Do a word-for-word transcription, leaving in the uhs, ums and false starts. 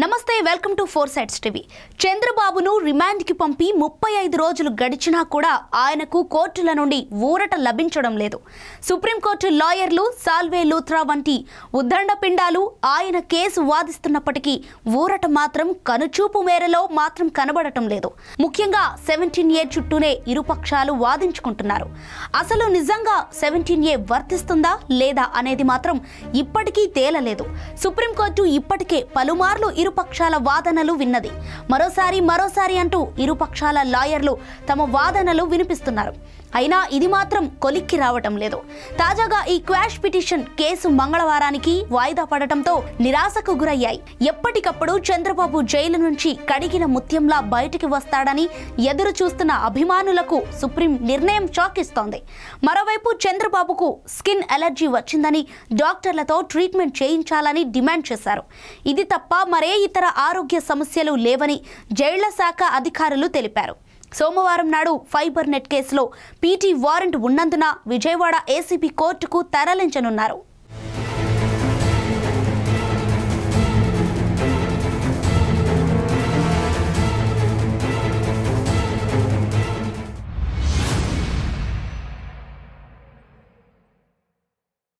నమస్తే welcome to four sides TV. చంద్రబాబును రిమాండ్కి పంపి ముప్పై ఐదు రోజులు గడిచినా కూడా ఆయనకు కోర్టుల నుండి ఊరట లభించడం లేదు. సుప్రీంకోర్టు లాయర్లు సాల్వే లూథ్రా వంటి ఉద్దండపిండాలు ఆయన కేసు వాదిస్తున్నప్పటికీ ఊరట మాత్రం కనుచూపు మేరలో మాత్రం కనబడటం లేదు. ముఖ్యంగా సెవెంటీన్ ఏ చుట్టూనే ఇరుపక్షాలు వాదించుకుంటున్నారు. అసలు నిజంగా సెవెంటీన్ ఏ వర్తిస్తుందా లేదా అనేది మాత్రం ఇప్పటికీ తేలలేదు. సుప్రీంకోర్టు ఇప్పటికే పలుమార్లు ఇరుపక్షాల వాదనలు విన్నది. మరోసారి మరోసారి అంటూ ఇరుపక్షాల లాయర్లు తమ వాదనలు వినిపిస్తున్నారు. అయినా ఇది మాత్రం కొలిక్కి రావటం లేదు. తాజాగా ఈ క్వాష్ పిటిషన్ కేసు మంగళవారానికి వాయిదా పడటంతో నిరాశకు గురయ్యాయి. ఎప్పటికప్పుడు చంద్రబాబు జైలు నుంచి కడిగిన ముత్యంలా బయటికి వస్తాడని ఎదురు చూస్తున్న అభిమానులకు సుప్రీం నిర్ణయం షాకిస్తోంది. మరోవైపు చంద్రబాబుకు స్కిన్ అలర్జీ వచ్చిందని డాక్టర్లతో ట్రీట్మెంట్ చేయించాలని డిమాండ్ చేశారు. ఇది తప్ప మరే ఇతర ఆరోగ్య సమస్యలు లేవని జైళ్ల శాఖ అధికారులు తెలిపారు. సోమవారం నాడు ఫైబర్ నెట్ కేసులో పీటీ వారెంట్ ఉన్నందున విజయవాడ ఏసీబీ కోర్టుకు తరలించనున్నారు.